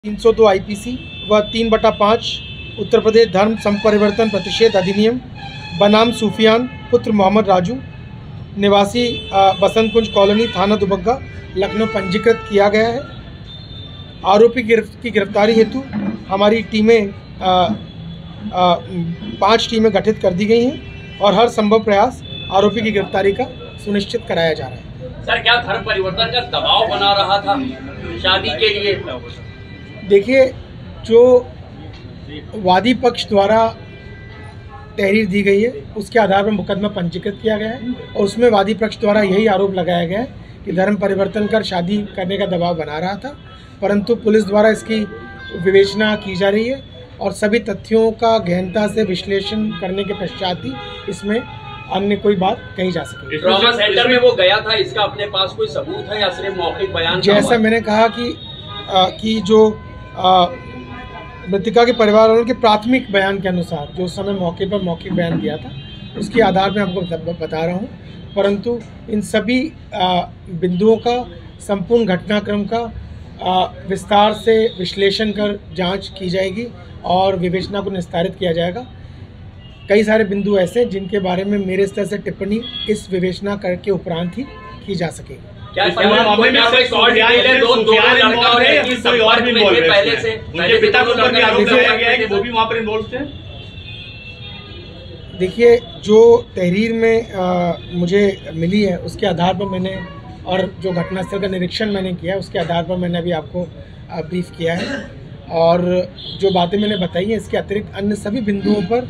302 IPC व 3/5 उत्तर प्रदेश धर्म संपरिवर्तन प्रतिषेध अधिनियम बनाम सूफियान पुत्र मोहम्मद राजू निवासी बसंत कुंज कॉलोनी थाना दुबग्गा लखनऊ पंजीकृत किया गया है। आरोपी की गिरफ्तारी हेतु हमारी टीमें 5 टीमें गठित कर दी गई हैं और हर संभव प्रयास आरोपी की गिरफ्तारी का सुनिश्चित कराया जा रहा है। सर, क्या धर्म परिवर्तन का दबाव बना रहा था शादी के लिए? देखिए, जो वादी पक्ष द्वारा तहरीर दी गई है उसके आधार पर मुकदमा पंजीकृत किया गया है और उसमें वादी पक्ष द्वारा यही आरोप लगाया गया है कि धर्म परिवर्तन कर शादी करने का दबाव बना रहा था, परंतु पुलिस द्वारा इसकी विवेचना की जा रही है और सभी तथ्यों का गहनता से विश्लेषण करने के पश्चात ही इसमें अन्य कोई बात कही जा सके। ट्रॉमा सेंटर में वो गया था, इसका अपने पास कोई सबूत है या सिर्फ मौखिक बयान? जैसा मैंने कहा कि जो मृतिका के परिवार वालों के प्राथमिक बयान के अनुसार जो उस समय मौके पर मौखिक बयान दिया था उसके आधार में आपको बता रहा हूँ, परंतु इन सभी बिंदुओं का संपूर्ण घटनाक्रम का विस्तार से विश्लेषण कर जांच की जाएगी और विवेचना को निस्तारित किया जाएगा। कई सारे बिंदु ऐसे जिनके बारे में मेरे स्तर से टिप्पणी इस विवेचना करके उपरांत ही की जा सकेगी। क्या देखिए, जो तहरीर में मुझे मिली है उसके आधार पर मैंने और जो घटनास्थल का निरीक्षण मैंने किया उसके आधार पर मैंने अभी आपको ब्रीफ किया है और जो बातें मैंने बताई हैं इसके अतिरिक्त अन्य सभी बिंदुओं पर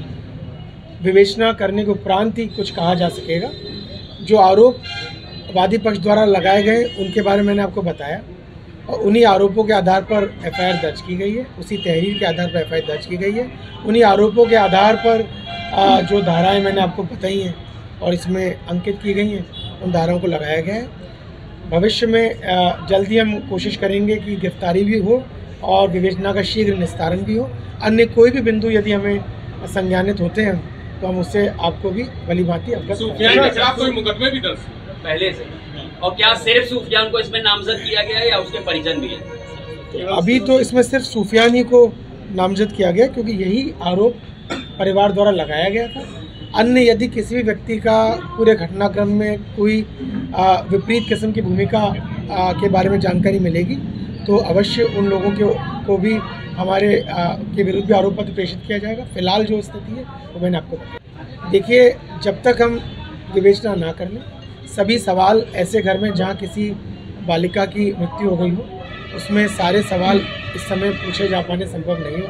विवेचना करने के उपरांत ही कुछ कहा जा सकेगा। जो आरोप वादी पक्ष द्वारा लगाए गए उनके बारे में मैंने आपको बताया और उन्हीं आरोपों के आधार पर एफआईआर दर्ज की गई है, उसी तहरीर के आधार पर एफआईआर दर्ज की गई है। उन्हीं आरोपों के आधार पर जो धाराएं मैंने आपको बताई हैं और इसमें अंकित की गई हैं उन धाराओं को लगाया गया है। भविष्य में जल्दी हम कोशिश करेंगे कि गिरफ्तारी भी हो और विवेचना का शीघ्र निस्तारण भी हो। अन्य कोई भी बिंदु यदि हमें संज्ञानित होते हैं तो हम उससे आपको भी भलीभांति अवगत कोई मुकदमे भी दर्ज पहले से, और क्या सिर्फ सूफियान को इसमें नामजद किया गया है या उसके परिजन भी हैं? अभी तो इसमें सिर्फ सूफियान ही को नामजद किया गया क्योंकि यही आरोप परिवार द्वारा लगाया गया था। अन्य यदि किसी भी व्यक्ति का पूरे घटनाक्रम में कोई विपरीत किस्म की भूमिका के बारे में जानकारी मिलेगी तो अवश्य उन लोगों को भी हमारे के विरुद्ध भी आरोप पत्र प्रेषित किया जाएगा। फिलहाल जो स्थिति है वो मैंने आपको बताया। देखिए, जब तक हम विवेचना ना कर लें सभी सवाल ऐसे घर में जहाँ किसी बालिका की मृत्यु हो गई हो उसमें सारे सवाल इस समय पूछे जा पाने संभव नहीं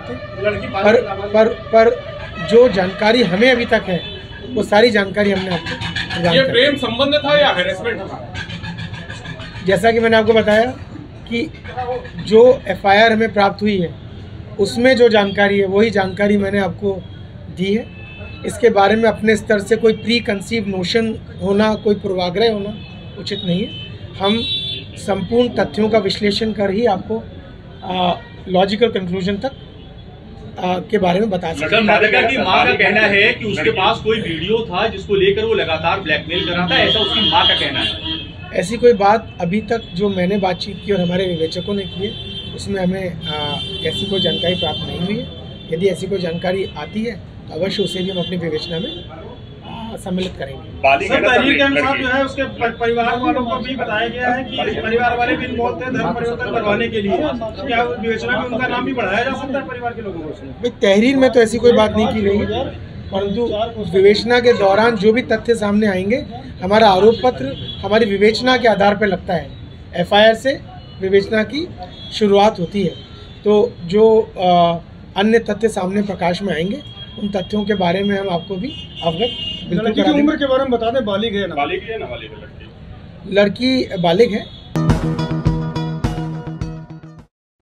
होते, पर जो जानकारी हमें अभी तक है वो सारी जानकारी हमने आपको। ये प्रेम संबंध था या हैरेसमेंट था? जैसा कि मैंने आपको बताया कि जो एफआईआर हमें प्राप्त हुई है उसमें जो जानकारी है वही जानकारी मैंने आपको दी है। इसके बारे में अपने स्तर से कोई प्री कंसीव नोशन होना, कोई पूर्वाग्रह होना उचित नहीं है। हम संपूर्ण तथ्यों का विश्लेषण कर ही आपको लॉजिकल कंक्लूजन तक के बारे में बता सकते हैं। मृतिका की मां का कहना है कि उसके पास कोई वीडियो था जिसको लेकर वो लगातार ब्लैकमेल कर रहा था, ऐसा उसकी मां का कहना है। ऐसी कोई बात अभी तक जो मैंने बातचीत की और हमारे विवेचकों ने की है उसमें हमें ऐसी कोई जानकारी प्राप्त नहीं हुई है। यदि ऐसी कोई जानकारी आती है तो अवश्य उसे भी हम अपनी विवेचना में सम्मिलित करेंगे। सर, तहरीर के अनुसार जो है उसके परिवार वालों को भी बताया गया है कि परिवार वाले भी इन्वॉल्व थे धर्म परिवर्तन करवाने के लिए। क्या विवेचना में उनका नाम भी बढ़ाया जा सकता है परिवार के लोगों को? तहरीर में तो ऐसी कोई बात नहीं की गई है, परंतु विवेचना के दौरान जो भी तथ्य सामने आएंगे हमारा आरोप पत्र हमारी विवेचना के आधार पर लगता है। एफआईआर से विवेचना की शुरुआत होती है, तो जो अन्य तथ्य सामने प्रकाश में आएंगे उन तथ्यों के बारे में हम आपको भी अवगत बिल्कुल करा देंगे। उम्र के बारे में बता दें, बालिग है ना? बालिग है ना? लड़की बालिग है